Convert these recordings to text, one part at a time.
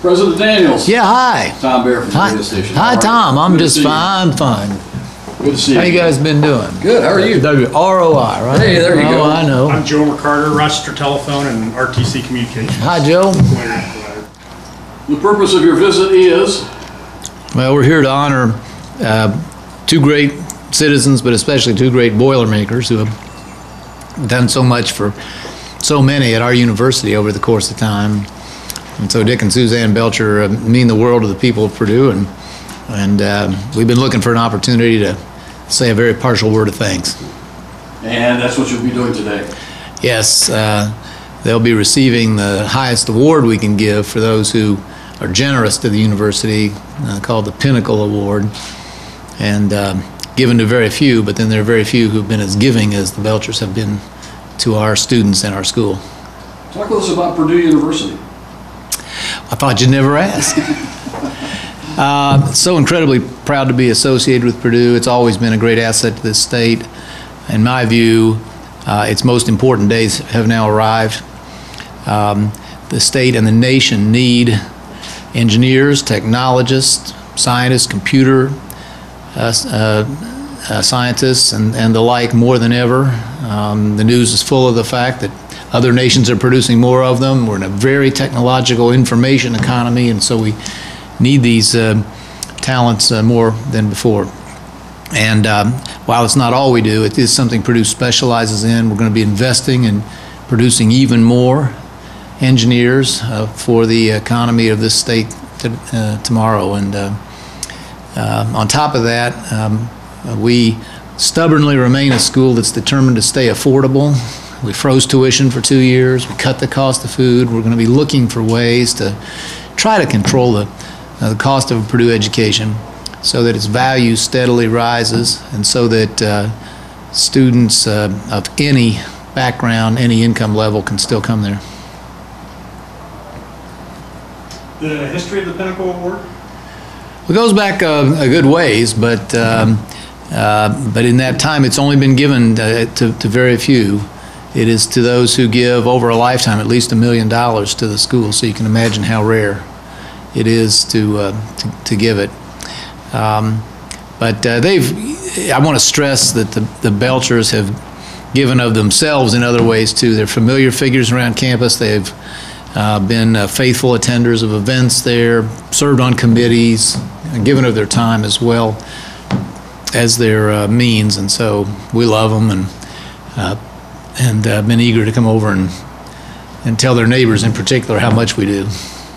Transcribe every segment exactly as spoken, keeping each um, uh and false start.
President Daniels. Yeah, hi. Tom Bear from the Hi, radio station. hi Tom. I'm Good to just see you. fine. I'm fine. Good to see you. How you guys been doing? Good. How are you? R O I, right? Hey, there you oh, go. I know. I'm Joe McCarter, Rochester Telephone and R T C Communications. Hi, Joe. The purpose of your visit is? Well, we're here to honor uh, two great citizens, but especially two great Boilermakers who have done so much for so many at our university over the course of time. And so Dick and Suzanne Belcher uh, mean the world to the people of Purdue, and and uh, we've been looking for an opportunity to say a very partial word of thanks. And that's what you'll be doing today. Yes, uh, they'll be receiving the highest award we can give for those who are generous to the university, uh, called the Pinnacle Award, and um, given to very few, but then there are very few who've been as giving as the Belchers have been to our students in our school. Talk with us about Purdue University. I thought you'd never ask. uh, so incredibly proud to be associated with Purdue. It's always been a great asset to this state. In my view, uh, its most important days have now arrived. Um, the state and the nation need engineers, technologists, scientists, computer uh, uh, uh, scientists, and, and the like more than ever. Um, the news is full of the fact that other nations are producing more of them. We're in a very technological information economy, and so we need these uh, talents uh, more than before. And um, while it's not all we do, it is something Purdue specializes in. We're going to be investing in producing even more engineers uh, for the economy of this state to, uh, tomorrow. And uh, uh, on top of that, um, we stubbornly remain a school that's determined to stay affordable. We froze tuition for two years. We cut the cost of food. We're going to be looking for ways to try to control the, uh, the cost of a Purdue education so that its value steadily rises, and so that uh, students uh, of any background, any income level can still come there. The history of the Pinnacle Award? It goes back uh, a good ways, but um, uh, but in that time, it's only been given uh, to, to very few. It is to those who give over a lifetime at least a million dollars to the school, so you can imagine how rare it is to uh, to, to give it. Um, but uh, they've. I want to stress that the the Belchers have given of themselves in other ways too. They're familiar figures around campus. They've uh, been uh, faithful attenders of events there, served on committees, and given of their time as well as their uh, means, and so we love them, and uh, and uh, been eager to come over and and tell their neighbors in particular how much we do.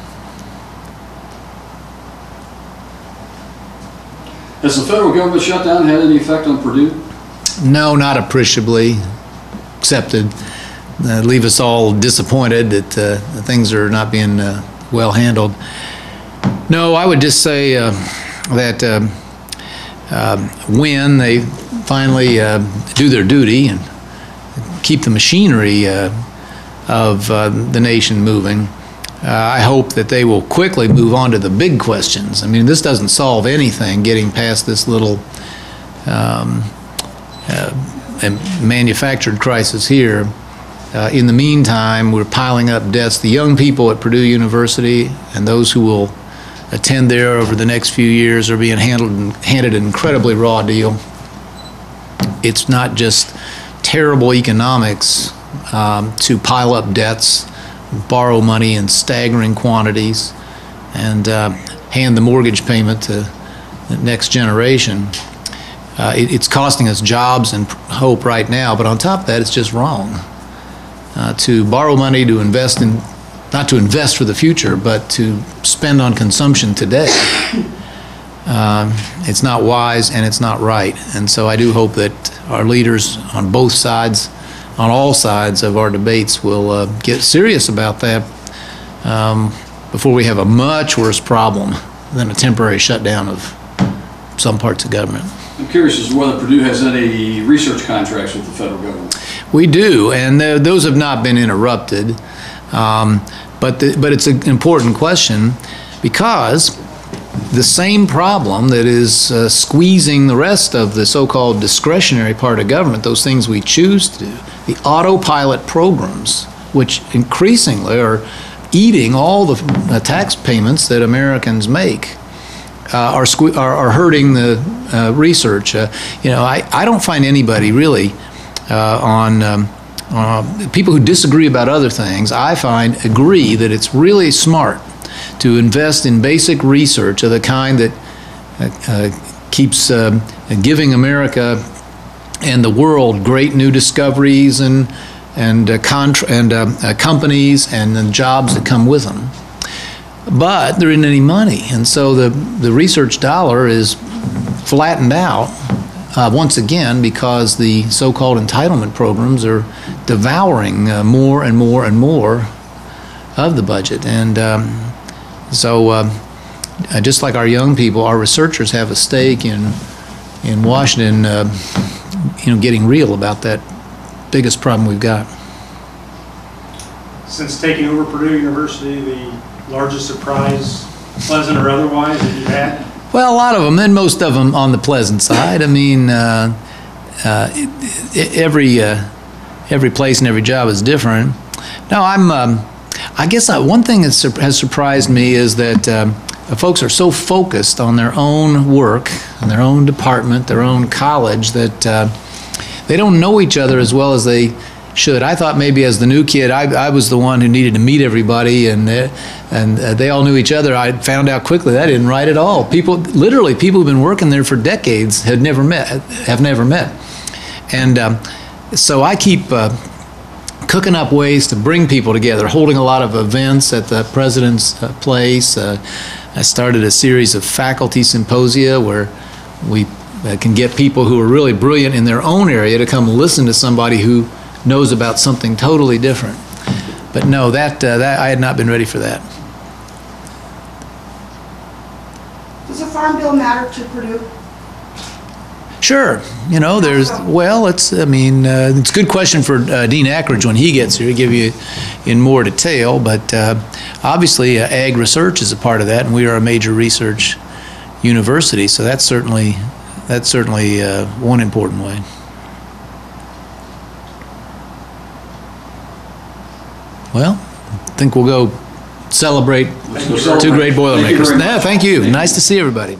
Has the federal government shutdown had any effect on Purdue? No, not appreciably, except to uh, leave us all disappointed that uh, things are not being uh, well handled. No, I would just say uh, that uh, uh, when they finally uh, do their duty and keep the machinery uh, of uh, the nation moving, uh, I hope that they will quickly move on to the big questions. I mean, this doesn't solve anything, getting past this little um, uh, manufactured crisis here. Uh, in the meantime, we're piling up debts. The young people at Purdue University and those who will attend there over the next few years are being handled, handed an incredibly raw deal. It's not just terrible economics um, to pile up debts, borrow money in staggering quantities, and uh, hand the mortgage payment to the next generation. Uh, it, it's costing us jobs and hope right now, but on top of that, it's just wrong. Uh, to borrow money to invest in, not to invest for the future, but to spend on consumption today, uh, it's not wise and it's not right. And so I do hope that our leaders on both sides, on all sides of our debates, will uh, get serious about that um, before we have a much worse problem than a temporary shutdown of some parts of government. I'm curious as to whether Purdue has any research contracts with the federal government. We do, and th those have not been interrupted. Um, but, the, but it's an important question, because the same problem that is uh, squeezing the rest of the so-called discretionary part of government, those things we choose to do, the autopilot programs, which increasingly are eating all the uh, tax payments that Americans make. Uh, are, sque are, are hurting the uh, research. Uh, you know, I, I don't find anybody really uh, on um, uh, people who disagree about other things, I find agree that it's really smart to invest in basic research of the kind that uh, uh, keeps uh, giving America and the world great new discoveries and, and, uh, contra and uh, uh, companies and the jobs that come with them. But there isn't any money, and so the, the research dollar is flattened out uh, once again because the so-called entitlement programs are devouring uh, more and more and more of the budget. And um, so uh, just like our young people, our researchers have a stake in, in Washington uh, you know, getting real about that biggest problem we've got. Since taking over Purdue University, the largest surprise, pleasant or otherwise, that you've had? Well, a lot of them, and most of them on the pleasant side. I mean, uh, uh, every uh, every place and every job is different. No, I'm. Um, I guess I, one thing that sur has surprised me is that um, folks are so focused on their own work, on their own department, their own college, that uh, they don't know each other as well as they should. I thought maybe as the new kid, I, I was the one who needed to meet everybody, and uh, and uh, they all knew each other. I found out quickly that didn't right at all. People, literally, people who've been working there for decades had never met, have never met, and um, so I keep uh, cooking up ways to bring people together, holding a lot of events at the president's uh, place. Uh, I started a series of faculty symposia where we uh, can get people who are really brilliant in their own area to come listen to somebody who knows about something totally different. But no, that, uh, that I had not been ready for that. Does the Farm Bill matter to Purdue? Sure. You know, there's, well, it's, I mean, uh, it's a good question for uh, Dean Ackridge when he gets here to give you in more detail, but uh, obviously uh, ag research is a part of that, and we are a major research university, so that's certainly, that's certainly uh, one important way. Well, I think we'll go celebrate two great Boilermakers. Yeah, thank you. Nice to see everybody.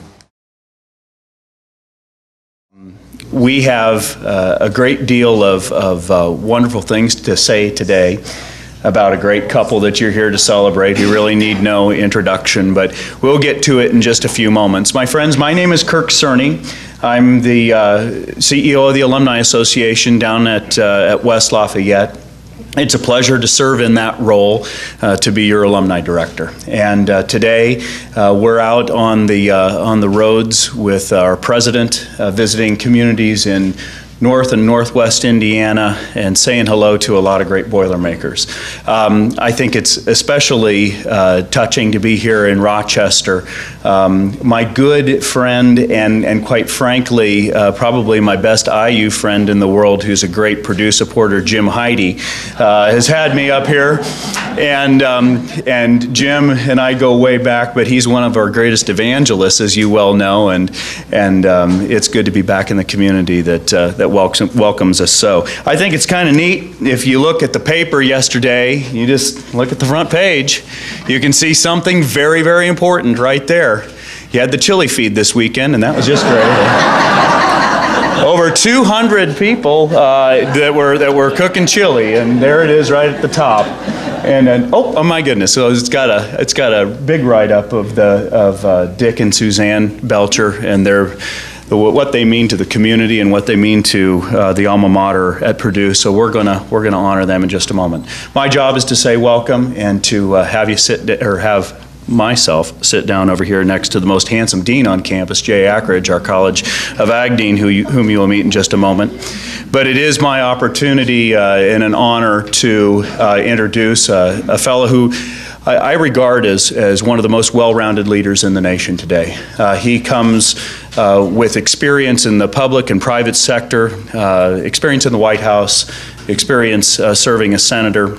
We have uh, a great deal of, of uh, wonderful things to say today about a great couple that you're here to celebrate who really need no introduction, but we'll get to it in just a few moments. My friends, my name is Kirk Cerny. I'm the uh, C E O of the Alumni Association down at, uh, at West Lafayette. It's a pleasure to serve in that role, uh, to be your alumni director. And uh, today uh, we're out on the uh, on the roads with our president, uh, visiting communities in North and Northwest Indiana and saying hello to a lot of great Boilermakers. Um, I think it's especially uh, touching to be here in Rochester. Um, my good friend and, and quite frankly, uh, probably my best I U friend in the world, who's a great Purdue supporter, Jim Heidi, uh, has had me up here. And, um, and Jim and I go way back, but he's one of our greatest evangelists, as you well know, and, and um, it's good to be back in the community that, uh, that welcomes, welcomes us. So I think it's kind of neat. If you look at the paper yesterday, you just look at the front page, you can see something very, very important right there. You had the chili feed this weekend, and that was just great. Over two hundred people uh, that were that were cooking chili, and there it is right at the top. And then, oh, oh my goodness! So it's got a it's got a big write-up of the of uh, Dick and Suzanne Belcher and their the, what they mean to the community and what they mean to uh, the alma mater at Purdue. So we're gonna we're gonna honor them in just a moment. My job is to say welcome and to uh, have you sit or have myself sit down over here next to the most handsome dean on campus, Jay Ackridge, our College of Ag dean, who you, whom you will meet in just a moment. But it is my opportunity uh, and an honor to uh, introduce uh, a fellow who I, I regard as, as one of the most well-rounded leaders in the nation today. Uh, he comes uh, with experience in the public and private sector, uh, experience in the White House, experience uh, serving as senator.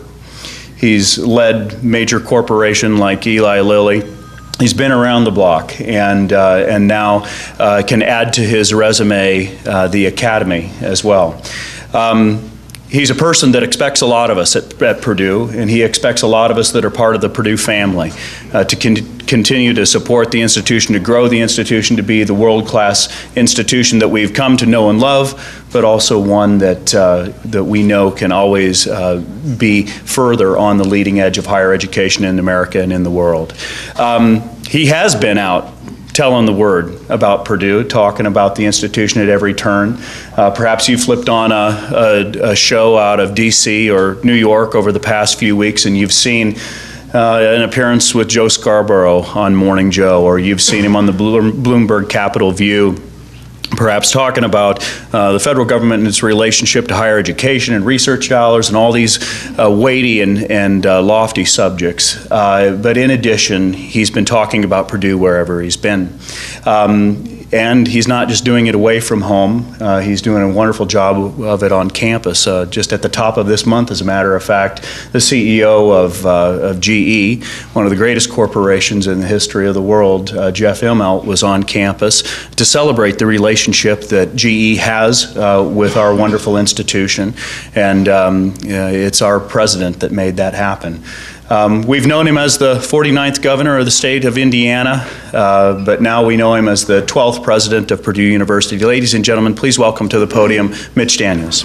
He's led major corporation like Eli Lilly. He's been around the block, and uh, and now uh, can add to his resume uh, the academy as well. Um, He's a person that expects a lot of us at, at Purdue, and he expects a lot of us that are part of the Purdue family uh, to con continue to support the institution, to grow the institution, to be the world-class institution that we've come to know and love, but also one that, uh, that we know can always uh, be further on the leading edge of higher education in America and in the world. Um, he has been out telling the word about Purdue, talking about the institution at every turn. Uh, perhaps you flipped on a, a, a show out of D C or New York over the past few weeks and you've seen uh, an appearance with Joe Scarborough on Morning Joe, or you've seen him on the Bloomberg Capitol View, perhaps talking about uh, the federal government and its relationship to higher education and research dollars and all these uh, weighty and, and uh, lofty subjects. Uh, but in addition, he's been talking about Purdue wherever he's been. Um, And he's not just doing it away from home. Uh, he's doing a wonderful job of it on campus. Uh, just at the top of this month, as a matter of fact, the C E O of, uh, of G E, one of the greatest corporations in the history of the world, uh, Jeff Immelt, was on campus to celebrate the relationship that G E has uh, with our wonderful institution. And um, uh, it's our president that made that happen. Um, we've known him as the forty-ninth governor of the state of Indiana, uh, but now we know him as the twelfth president of Purdue University. Ladies and gentlemen, please welcome to the podium Mitch Daniels.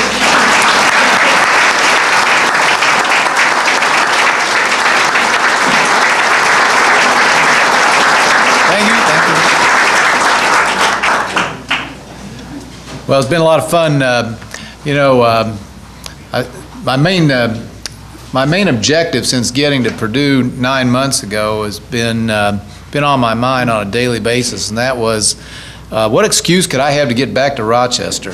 Thank you, thank you. Well, it's been a lot of fun. Uh, you know, um, I, my main uh, My main objective since getting to Purdue nine months ago has been uh, been on my mind on a daily basis, and that was, uh, what excuse could I have to get back to Rochester?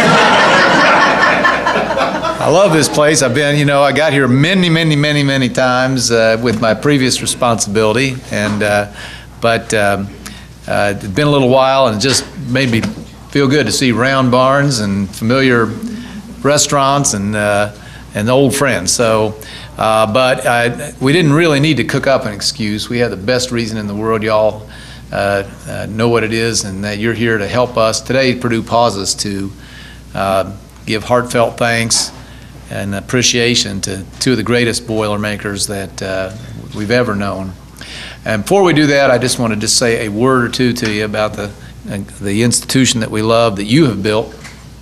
I love this place. I've been, you know, I got here many, many, many, many times uh, with my previous responsibility, and uh, but um, uh, it's been a little while, and it just made me feel good to see round barns and familiar restaurants and. Uh, and old friends. So, uh, but uh, we didn't really need to cook up an excuse. We have the best reason in the world. Y'all uh, uh, know what it is, and that you're here to help us. Today, Purdue pauses to uh, give heartfelt thanks and appreciation to two of the greatest Boilermakers that uh, we've ever known. And before we do that, I just want to just say a word or two to you about the, uh, the institution that we love, that you have built.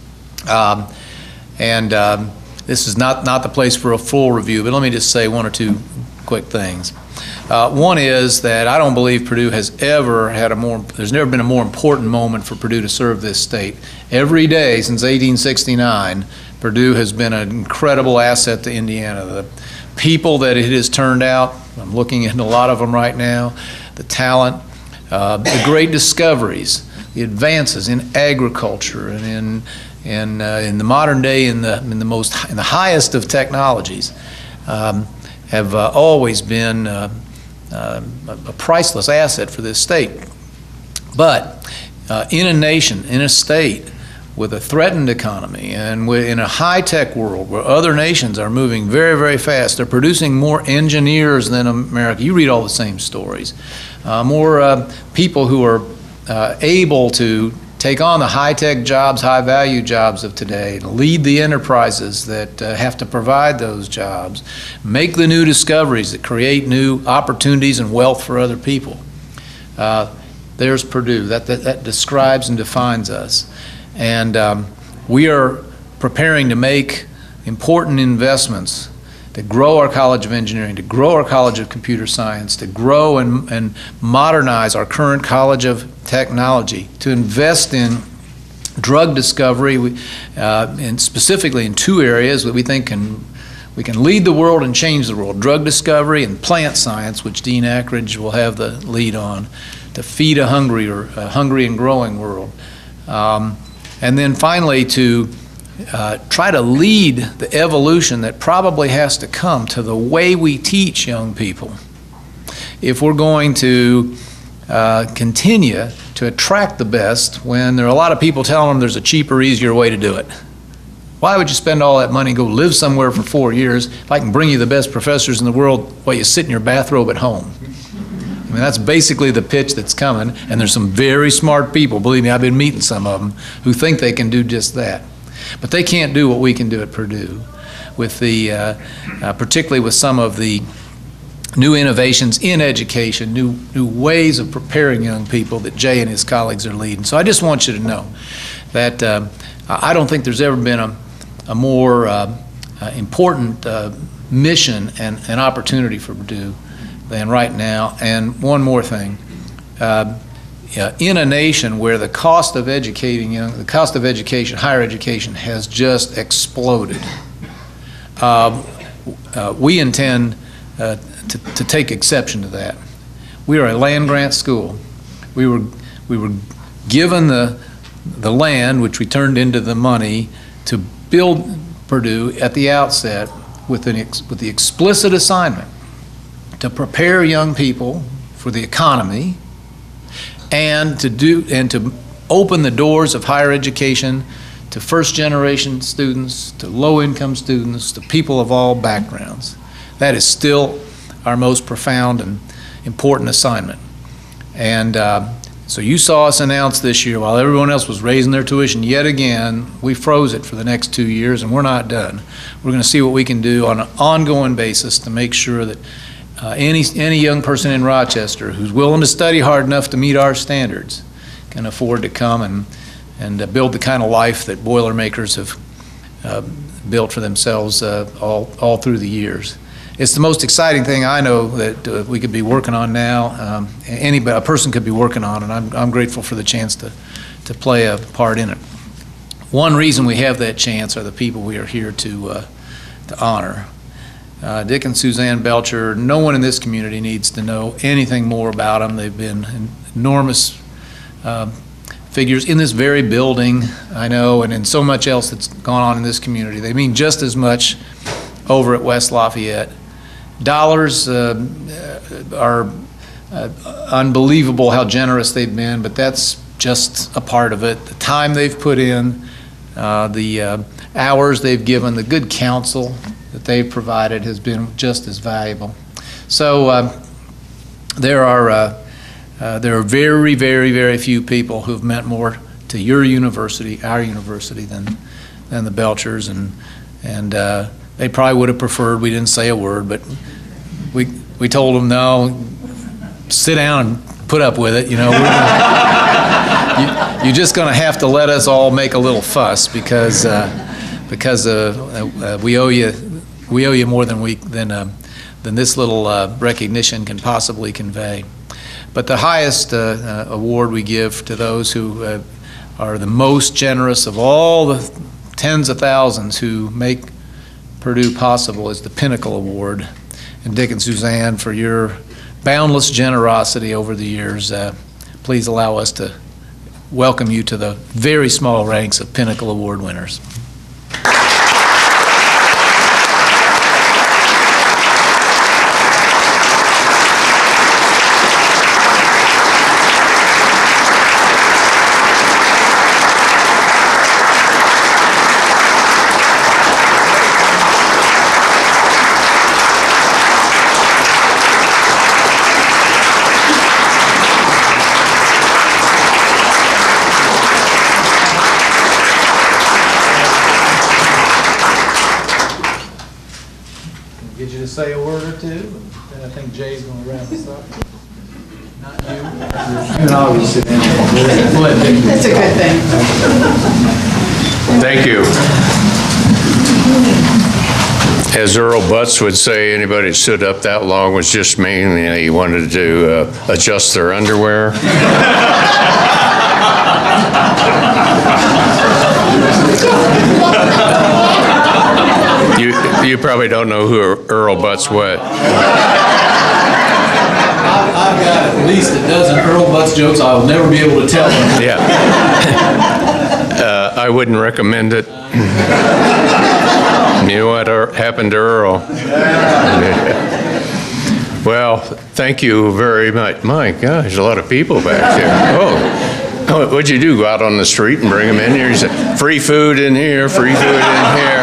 Um, and um, This is not, not the place for a full review, but let me just say one or two quick things. Uh, one is that I don't believe Purdue has ever had a more, there's never been a more important moment for Purdue to serve this state. Every day since eighteen sixty-nine, Purdue has been an incredible asset to Indiana. The people that it has turned out, I'm looking at a lot of them right now, the talent, uh, the great discoveries, the advances in agriculture and in And uh, in the modern day, in the in the most in the highest of technologies, um, have uh, always been uh, uh, a priceless asset for this state. But uh, in a nation, in a state with a threatened economy, and in a high-tech world where other nations are moving very, very fast, they're producing more engineers than America. You read all the same stories. Uh, more uh, people who are uh, able to take on the high-tech jobs, high-value jobs of today, lead the enterprises that uh, have to provide those jobs, make the new discoveries that create new opportunities and wealth for other people. Uh, there's Purdue. That, that, that describes and defines us. And um, we are preparing to make important investments to grow our College of Engineering, to grow our College of Computer Science, to grow and, and modernize our current College of Technology, to invest in drug discovery, we, uh, and specifically in two areas that we think can, we can lead the world and change the world: drug discovery and plant science, which Dean Ackridge will have the lead on, to feed a hungry, or a hungry and growing world. Um, and then finally, to Uh, try to lead the evolution that probably has to come to the way we teach young people if we're going to uh, continue to attract the best when there are a lot of people telling them there's a cheaper, easier way to do it. Why would you spend all that money and go live somewhere for four years if I can bring you the best professors in the world while you sit in your bathrobe at home? I mean, that's basically the pitch that's coming, and there's some very smart people, believe me, I've been meeting some of them, who think they can do just that. But they can't do what we can do at Purdue, with the, uh, uh, particularly with some of the new innovations in education, new, new ways of preparing young people that Jay and his colleagues are leading. So I just want you to know that uh, I don't think there's ever been a, a more uh, uh, important uh, mission and, and opportunity for Purdue than right now. And one more thing. Uh, uh, in a nation where the cost of educating young, the cost of education, higher education, has just exploded, uh, uh, we intend uh, to, to take exception to that. We are a land-grant school. We were, we were given the, the land, which we turned into the money, to build Purdue at the outset with, an ex, with the explicit assignment to prepare young people for the economy and to do and to open the doors of higher education to first-generation students, to low-income students, to people of all backgrounds. That is still our most profound and important assignment. And uh, so you saw us announce this year, while everyone else was raising their tuition yet again, we froze it for the next two years, and we're not done. We're going to see what we can do on an ongoing basis to make sure that uh, any, any young person in Rochester who's willing to study hard enough to meet our standards can afford to come and, and uh, build the kind of life that Boilermakers have uh, built for themselves uh, all, all through the years. It's the most exciting thing I know that uh, we could be working on now. Um, anybody, a person could be working on, and I'm, I'm grateful for the chance to, to play a part in it. One reason we have that chance are the people we are here to, uh, to honor. Uh, Dick and Suzanne Belcher, no one in this community needs to know anything more about them. They've been enormous uh, figures in this very building, I know, and in so much else that's gone on in this community. They mean just as much over at West Lafayette. Dollars uh, are uh, unbelievable how generous they've been, but that's just a part of it. The time they've put in, uh, the uh, hours they've given, the good counsel that they've provided has been just as valuable. So uh, there are uh, uh, there are very, very, very few people who've meant more to your university, our university, than than the Belchers, and and. Uh, They probably would have preferred we didn't say a word, but we we told them, no, sit down and put up with it. You know, we're gonna, you, you're just going to have to let us all make a little fuss because uh, because uh, uh, we owe you we owe you more than we than uh, than this little uh, recognition can possibly convey. But the highest uh, uh, award we give to those who uh, are the most generous of all the tens of thousands who make Purdue possible is the Pinnacle Award. And Dick and Suzanne, for your boundless generosity over the years, uh, please allow us to welcome you to the very small ranks of Pinnacle Award winners. Get you to say a word or two, and then I think Jay's going to wrap us up. Not you. You can always sit down. Go ahead, Dick. That's a good thing. Thank you. As Earl Butts would say, anybody that stood up that long was just mean. You know, he wanted to uh, adjust their underwear. You, you probably don't know who Earl Butts was. I've, I've got at least a dozen Earl Butts jokes I will never be able to tell them. Yeah. uh, I wouldn't recommend it. You know what happened to Earl? Well, thank you very much. My gosh, there's a lot of people back there. Oh, what'd you do? Go out on the street and bring them in here? You said, free food in here, free food in here.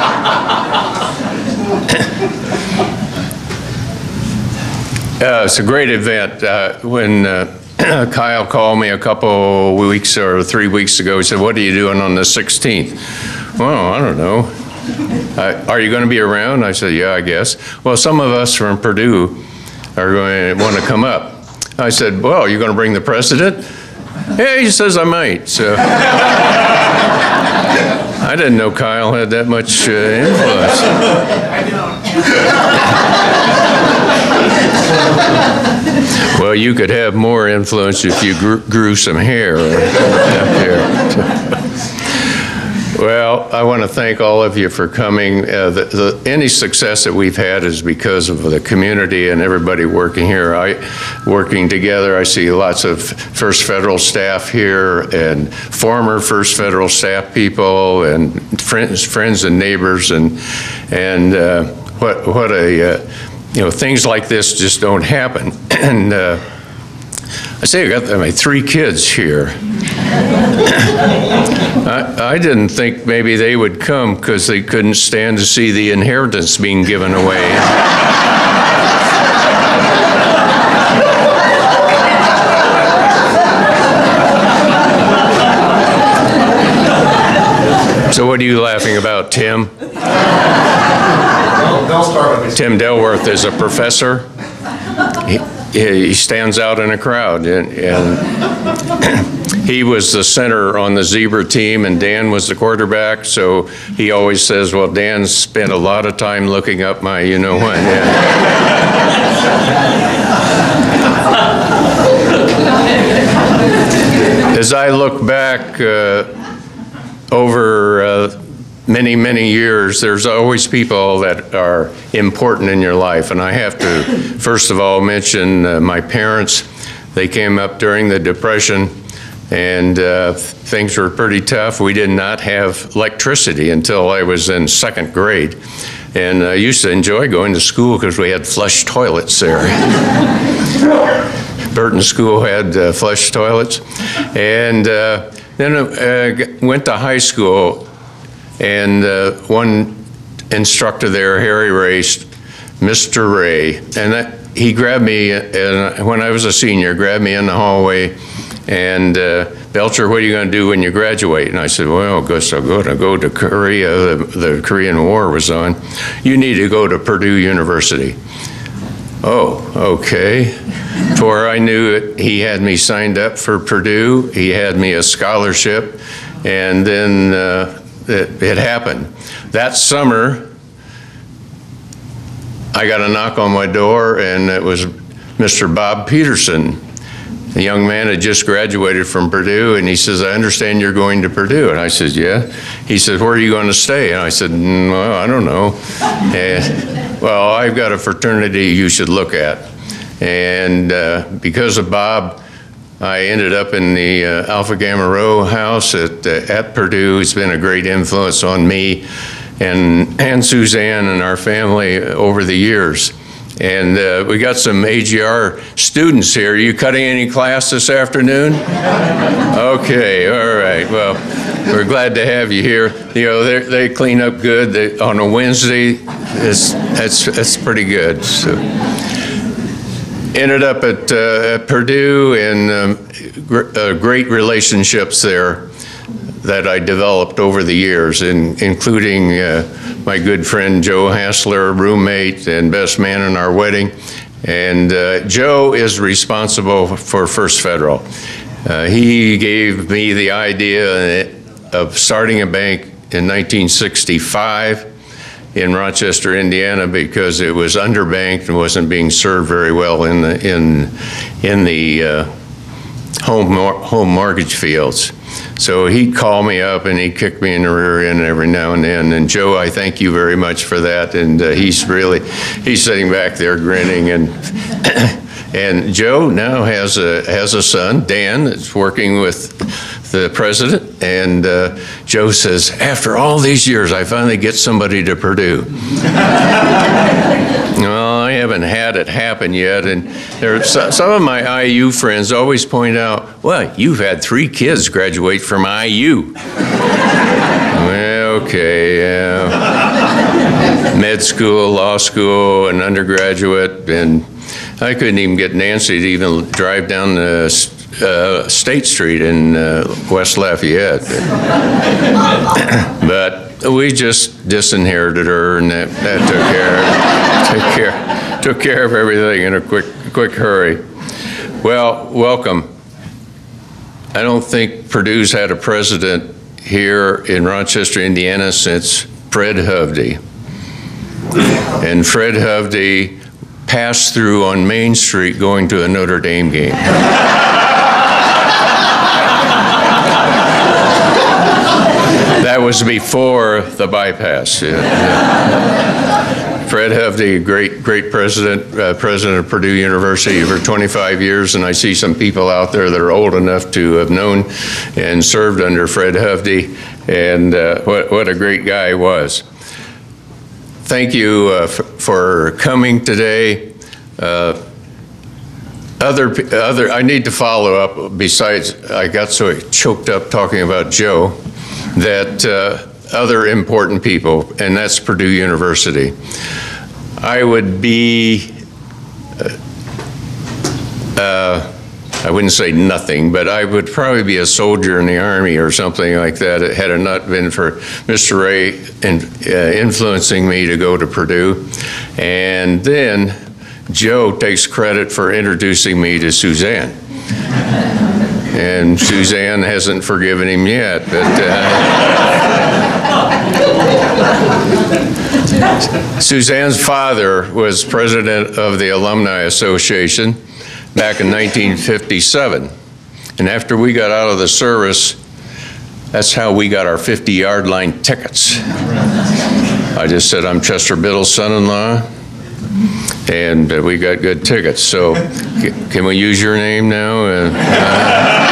Uh, it's a great event. Uh, when uh, Kyle called me a couple weeks or three weeks ago, he said, what are you doing on the sixteenth? well, I don't know. I, are you going to be around? I said, yeah, I guess. Well, some of us from Purdue are going to want to come up. I said, well, you're going to bring the president? Yeah, he says I might. So I didn't know Kyle had that much uh, influence. Well, you could have more influence if you grew, grew some hair up here. Well, I want to thank all of you for coming. Uh, the, the, any success that we've had is because of the community and everybody working here. I, working together, I see lots of First Federal staff here and former First Federal staff people and friends, friends and neighbors, and and uh, what what a uh, you know, things like this just don't happen. And uh, I say I got my three kids here. I, I didn't think maybe they would come because they couldn't stand to see the inheritance being given away. So what are you laughing about, Tim? They'll start with me. Tim Delworth is a professor. He, he stands out in a crowd, and, and he was the center on the Zebra team, and Dan was the quarterback, so he always says, well, Dan spent a lot of time looking up my you-know-what. As I look back uh, over uh, many, many years, there's always people that are important in your life. And I have to, first of all, mention uh, my parents. They came up during the Depression, and uh, things were pretty tough. We did not have electricity until I was in second grade. And I used to enjoy going to school because we had flush toilets there. Burton School had uh, flush toilets. And uh, then uh, went to high school. And uh, one instructor there, Harry Ray, Mister Ray, and that, he grabbed me, and when I was a senior, grabbed me in the hallway, and uh, Belcher, what are you going to do when you graduate? And I said, well, I guess I'll go to, go to Korea. The, the Korean War was on. You need to go to Purdue University. Oh, okay. Before I knew it, he had me signed up for Purdue. He had me a scholarship, and then uh, It, it happened. That summer, I got a knock on my door, and it was Mister Bob Peterson. The young man had just graduated from Purdue, and he says, I understand you're going to Purdue. And I said, yeah. He said, where are you going to stay? And I said, mm, well, I don't know. And, well, I've got a fraternity you should look at. And uh, because of Bob, I ended up in the uh, Alpha Gamma Rho house at, uh, at Purdue. It's been a great influence on me and, and Suzanne and our family over the years. And uh, we got some A G R students here. Are you cutting any class this afternoon? Okay, all right. Well, we're glad to have you here. You know, they clean up good. They, on a Wednesday, it's, it's, it's pretty good. So. Ended up at, uh, at Purdue, and um, gr uh, great relationships there that I developed over the years, in, including uh, my good friend Joe Hassler, roommate and best man in our wedding. And uh, Joe is responsible for First Federal. Uh, he gave me the idea of starting a bank in nineteen sixty-five. In Rochester, Indiana, because it was underbanked and wasn't being served very well in the in in the uh, home home mortgage fields. So he'd call me up and he'd kick me in the rear end every now and then. And Joe, I thank you very much for that. And uh, he's really he's sitting back there grinning. And and Joe now has a has a son, Dan, that's working with the president, and uh, Joe says, after all these years, I finally get somebody to Purdue. Well, I haven't had it happen yet, and there are so, some of my I U friends always point out, well, you've had three kids graduate from I U. Well, okay, yeah. Med school, law school, and undergraduate, and I couldn't even get Nancy to even drive down the uh, State Street in uh, West Lafayette. But we just disinherited her, and that, that took care, took care, took care of everything in a quick, quick hurry. Well, welcome. I don't think Purdue's had a president here in Rochester, Indiana since Fred Hovde. And Fred Hovde passed through on Main Street going to a Notre Dame game. That was before the bypass. Yeah, yeah. Fred Hovde, great, great president, uh, president of Purdue University for twenty-five years, and I see some people out there that are old enough to have known and served under Fred Hovde, and uh, what, what a great guy he was. Thank you uh, for coming today. Uh, other, other, I need to follow up, besides I got so choked up talking about Joe, that uh, other important people, and that's Purdue University. I would be, uh, uh, I wouldn't say nothing, but I would probably be a soldier in the Army or something like that had it not been for Mister Ray in, uh, influencing me to go to Purdue. And then Joe takes credit for introducing me to Suzanne. And Suzanne hasn't forgiven him yet, but uh, Suzanne's father was president of the Alumni Association back in nineteen fifty-seven. And after we got out of the service, that's how we got our fifty yard line tickets. I just said, I'm Chester Biddle's son-in-law, and uh, we got good tickets. So can we use your name now? Uh, uh,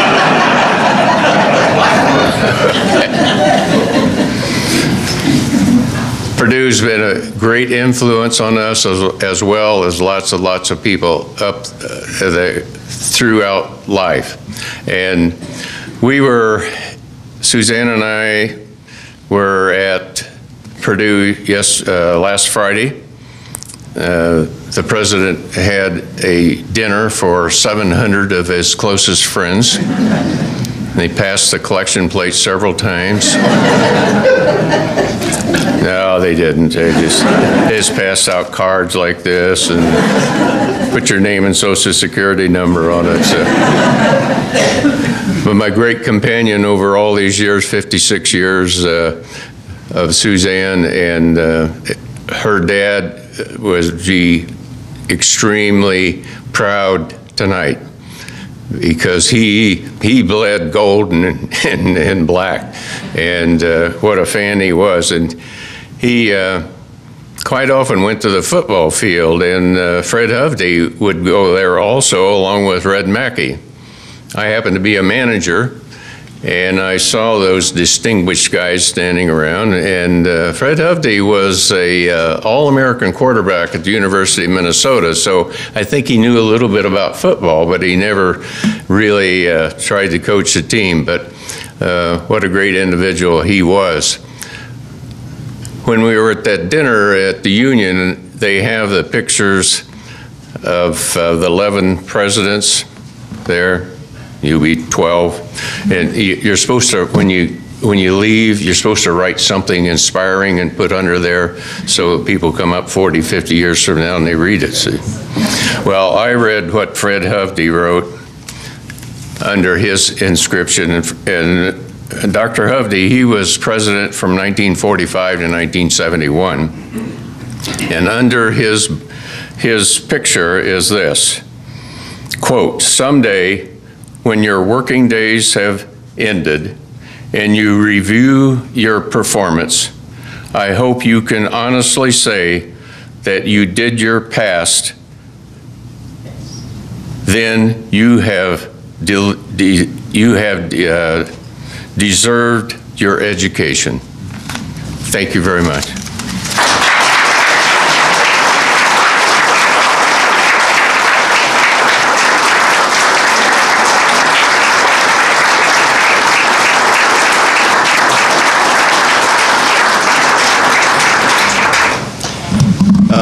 Purdue's been a great influence on us, as, as well as lots and lots of people up uh, the, throughout life. And we were, Suzanne and I were at Purdue yes, uh, last Friday. Uh, the president had a dinner for seven hundred of his closest friends. They passed the collection plate several times. No, they didn't. They just, they just passed out cards like this and put your name and social security number on it. So. But my great companion over all these years, fifty-six years uh, of Suzanne, and uh, her dad was be extremely proud tonight, because he he bled gold and, and, and black, and uh, what a fan he was. And he uh, quite often went to the football field, and uh, Fred Hovde would go there also, along with Red Mackey. I happened to be a manager, and I saw those distinguished guys standing around, and uh, Fred Hovde was a uh, All-American quarterback at the University of Minnesota, so I think he knew a little bit about football, but he never really uh, tried to coach the team. But uh, what a great individual he was. When we were at that dinner at the Union, they have the pictures of uh, the eleven presidents there. You'll be twelve, and you're supposed to, when you when you leave, you're supposed to write something inspiring and put under there, so people come up forty, fifty years from now and they read it. See? Well, I read what Fred Hovde wrote under his inscription, and, and Doctor Hovde, he was president from nineteen forty-five to nineteen seventy-one, and under his his picture is this quote: "Someday, when your working days have ended and you review your performance, I hope you can honestly say that you did your past. Then you have de de you have uh, deserved your education." Thank you very much.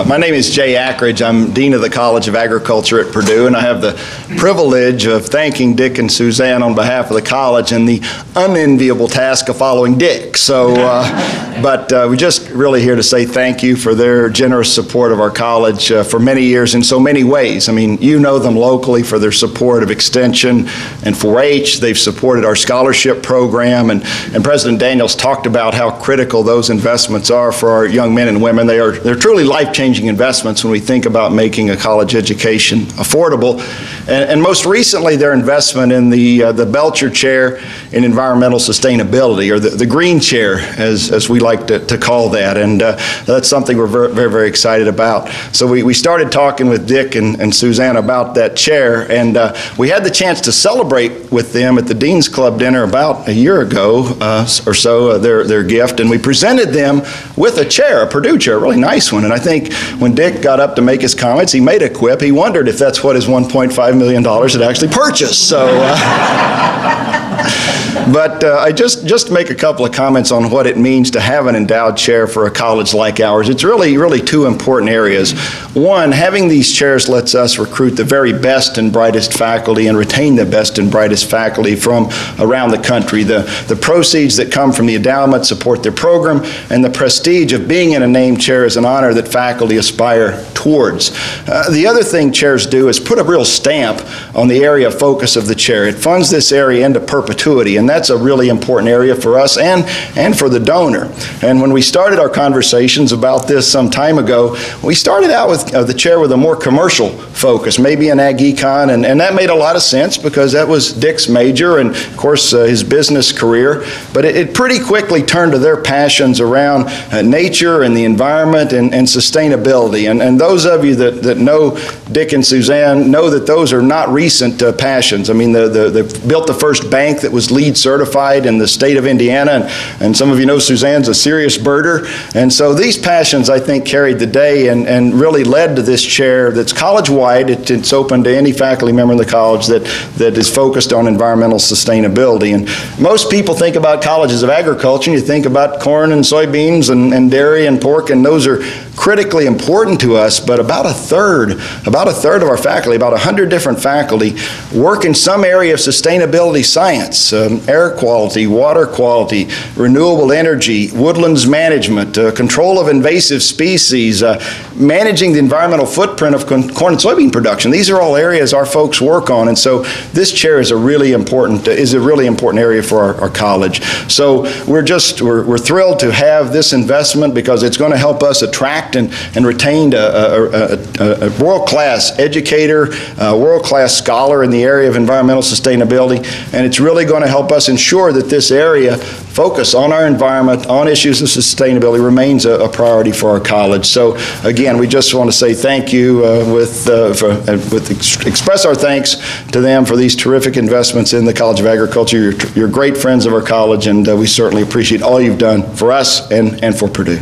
my name is Jay Ackridge. I'm Dean of the College of Agriculture at Purdue, and I have the privilege of thanking Dick and Suzanne on behalf of the college and the unenviable task of following Dick. So, uh, but uh, we're just really here to say thank you for their generous support of our college uh, for many years in so many ways. I mean, you know them locally for their support of Extension and four H. They've supported our scholarship program, and, and President Daniels talked about how critical those investments are for our young men and women. They are they're truly life-changing investments when we think about making a college education affordable. And, and most recently, their investment in the uh, the Belcher Chair in Environmental Sustainability, or the, the Green Chair, as, as we like to, to call that. And uh, that's something we're very, very, very excited about. So we, we started talking with Dick and, and Suzanne about that chair, and uh, we had the chance to celebrate with them at the Dean's Club dinner about a year ago uh, or so, uh, their, their gift, and we presented them with a chair, a Purdue chair, a really nice one. And I think when Dick got up to make his comments, he made a quip. He wondered if that's what his one point five million dollars had actually purchased. So, uh, but uh, I just, just make a couple of comments on what it means to have an endowed chair for a college like ours. It's really, really two important areas. One, having these chairs lets us recruit the very best and brightest faculty and retain the best and brightest faculty from around the country. The, the proceeds that come from the endowment support their program, and the prestige of being in a named chair is an honor that faculty aspire towards. Uh, the other thing chairs do is put a real stamp on the area of focus of the chair. It funds this area into perpetuity, and that's a really important area for us and, and for the donor. And when we started our conversations about this some time ago, we started out with uh, the chair with a more commercial focus, maybe an ag econ, and, and that made a lot of sense because that was Dick's major and, of course, uh, his business career. But it, it pretty quickly turned to their passions around uh, nature and the environment and, and sustainability. And, and those of you that, that know Dick and Suzanne know that those are not recent uh, passions. I mean, the, the, they built the first bank that was LEED certified in the state of Indiana, and, and some of you know Suzanne's a serious birder. And so these passions, I think, carried the day and, and really led to this chair that's college-wide. It, it's open to any faculty member in the college that, that is focused on environmental sustainability. And most people think about colleges of agriculture, and you think about corn and soybeans and, and dairy and pork, and those are critically important to us, but about a third, about a third of our faculty, about a hundred different faculty, work in some area of sustainability science, um, air quality, water quality, renewable energy, woodlands management, uh, control of invasive species, uh, managing the environmental footprint of corn and soybean production. These are all areas our folks work on, and so this chair is a really important, uh, is a really important area for our, our college. So we're just, we're, we're thrilled to have this investment because it's going to help us attract and, and retain a, a, a, a world-class educator, a world-class scholar in the area of environmental sustainability, and it's really going to help us ensure that this area focus on our environment, on issues of sustainability remains a, a priority for our college. So again, we just want to say thank you uh, with, uh, for, uh, with ex express our thanks to them for these terrific investments in the College of Agriculture. You're, you're great friends of our college, and uh, we certainly appreciate all you've done for us and, and for Purdue.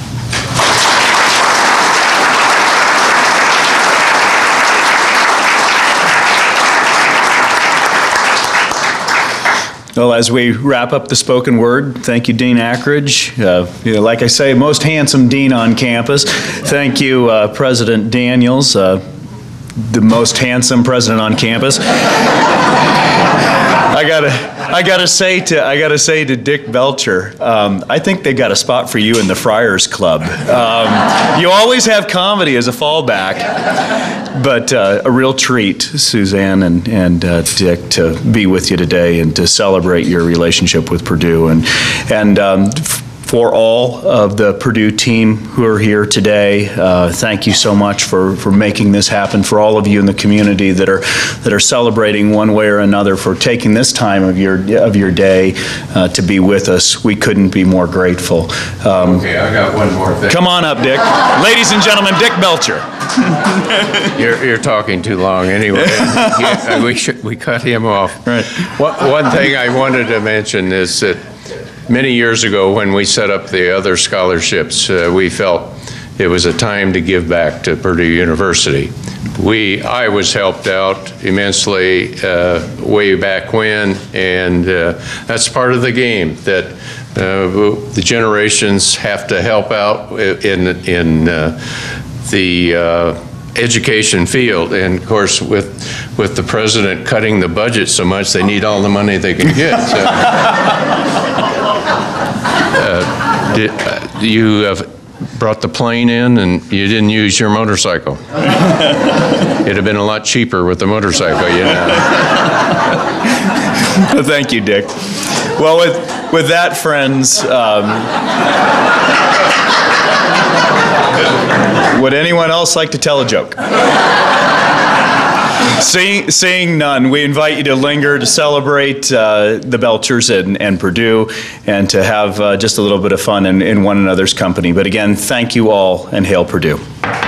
Well, as we wrap up the spoken word, thank you, Dean Ackridge. Uh, you know, like I say, most handsome dean on campus. Thank you, uh, President Daniels, uh, the most handsome president on campus. I gotta, I gotta say to, I gotta say to Dick Belcher, um, I think they got a spot for you in the Friars Club. Um, you always have comedy as a fallback, but uh, a real treat, Suzanne and and uh, Dick, to be with you today and to celebrate your relationship with Purdue, and and. Um, For all of the Purdue team who are here today, uh, thank you so much for, for making this happen. For all of you in the community that are that are celebrating one way or another, for taking this time of your of your day uh, to be with us, we couldn't be more grateful. Um, Okay, I got one more thing. Come on up, Dick. Ladies and gentlemen, Dick Belcher. You're, you're talking too long anyway. Yeah, we should, we cut him off. Right. One, one thing I wanted to mention is that many years ago, when we set up the other scholarships, uh, we felt it was a time to give back to Purdue University. We, I was helped out immensely uh, way back when, and uh, that's part of the game, that uh, the generations have to help out in, in uh, the uh, education field. And of course, with with the president cutting the budget so much, they need all the money they can get. So, uh, did, uh, you have brought the plane in and you didn't use your motorcycle. It'd have been a lot cheaper with the motorcycle, you know. Thank you, Dick. Well, with, with that, friends, um, would anyone else like to tell a joke? Seeing, seeing none, we invite you to linger to celebrate uh, the Belchers and, and Purdue, and to have uh, just a little bit of fun in, in one another's company. But again, thank you all, and hail Purdue.